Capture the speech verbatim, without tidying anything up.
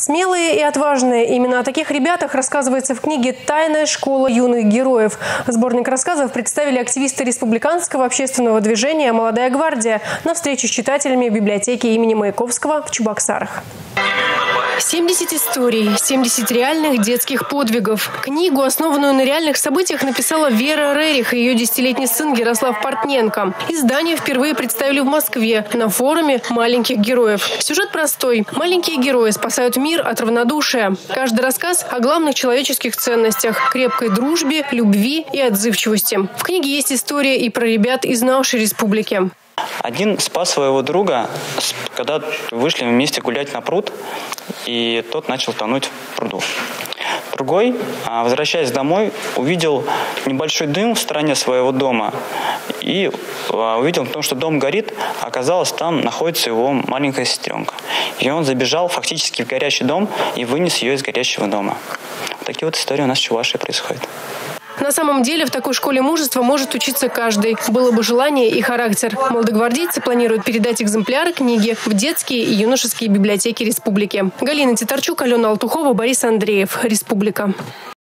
Смелые и отважные. Именно о таких ребятах рассказывается в книге «Тайная школа юных героев». Сборник рассказов представили активисты республиканского общественного движения «Молодая гвардия» на встрече с читателями в библиотеке имени Маяковского в Чебоксарах. семьдесят историй, семьдесят реальных детских подвигов. Книгу, основанную на реальных событиях, написала Вера Рерих и ее десятилетний сын Ярослав Портненко. Издание впервые представили в Москве на форуме «Маленьких героев». Сюжет простой. Маленькие герои спасают мир от равнодушия. Каждый рассказ о главных человеческих ценностях – крепкой дружбе, любви и отзывчивости. В книге есть история и про ребят из нашей республики. Один спас своего друга, когда вышли вместе гулять на пруд, и тот начал тонуть в пруду. Другой, возвращаясь домой, увидел небольшой дым в стороне своего дома и увидел, потому что дом горит, оказалось, там находится его маленькая сестренка. И он забежал фактически в горящий дом и вынес ее из горящего дома. Такие вот истории у нас в Чувашии происходят. На самом деле в такой школе мужества может учиться каждый. Было бы желание и характер. Молодогвардейцы планируют передать экземпляры книги в детские и юношеские библиотеки республики. Галина Титарчук, Алена Алтухова, Борис Андреев. Республика.